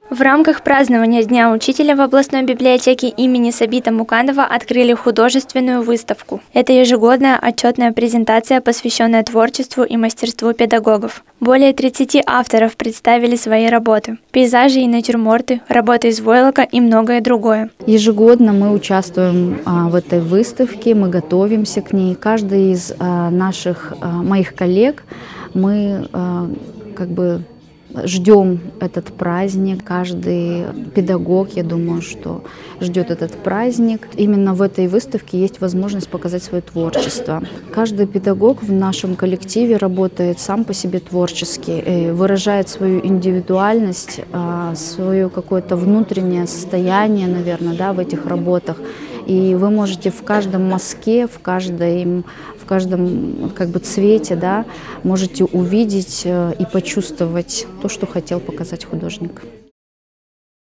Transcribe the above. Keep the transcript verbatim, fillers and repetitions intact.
В рамках празднования Дня учителя в областной библиотеке имени Сабита Муканова открыли художественную выставку. Это ежегодная отчетная презентация, посвященная творчеству и мастерству педагогов. Более тридцати авторов представили свои работы. Пейзажи и натюрморты, работы из войлока и многое другое. Ежегодно мы участвуем а, в этой выставке, мы готовимся к ней. Каждый из а, наших, а, моих коллег, мы а, как бы ждем этот праздник. Каждый педагог, я думаю, что ждет этот праздник. Именно в этой выставке есть возможность показать свое творчество. Каждый педагог в нашем коллективе работает сам по себе творчески, выражает свою индивидуальность, свое какое-то внутреннее состояние, наверное, да, в этих работах. И вы можете в каждом мазке, в каждом, в каждом как бы цвете, да, можете увидеть и почувствовать то, что хотел показать художник.